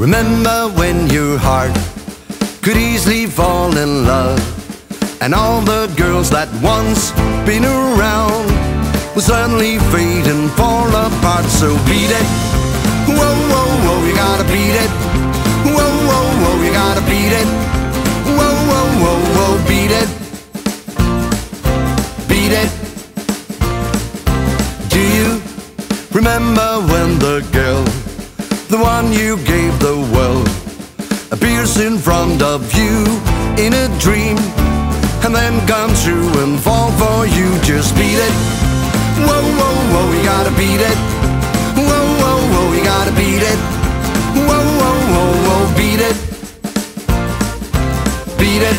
Remember when your heart could easily fall in love, and all the girls that once been around will suddenly fade and fall apart. So beat it, whoa, whoa, whoa, you gotta beat it. Whoa, whoa, whoa, you gotta beat it. Whoa, whoa, whoa, whoa, beat it. Beat it. Do you remember when the girl, the one you gave the world, appears in front of you in a dream, and then comes through and fall for you? Just beat it. Whoa, whoa, whoa, you gotta beat it. Whoa, whoa, whoa, you gotta beat it. Whoa, whoa, whoa, whoa, beat it. Beat it.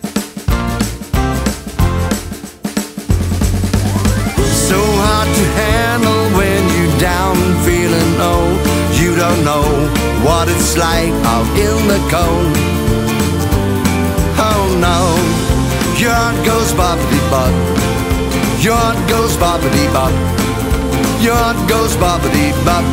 So hard to handle when you're down and feeling old. You don't know what it's like out in the cold. Oh no, your heart goes boppity-bop. Your heart goes boppity-bop. Your heart goes boppity-bop.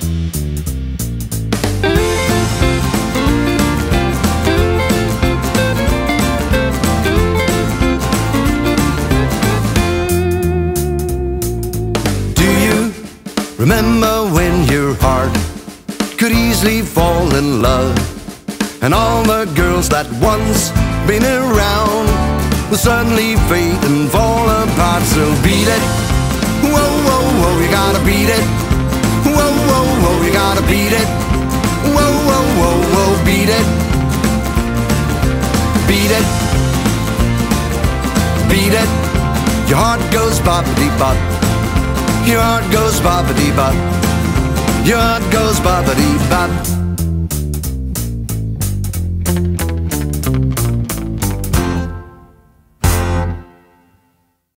Do you remember when your heart could easily fall in love, and all the girls that once been around will suddenly fade and fall apart? So beat it. Whoa, whoa, whoa, you gotta beat it. Whoa, whoa, whoa, you gotta beat it. Whoa, whoa, whoa, whoa, beat it. Beat it. Beat it. Your heart goes boppity-bop. Your heart goes boppity-bop. Your heart goes boppity-bop.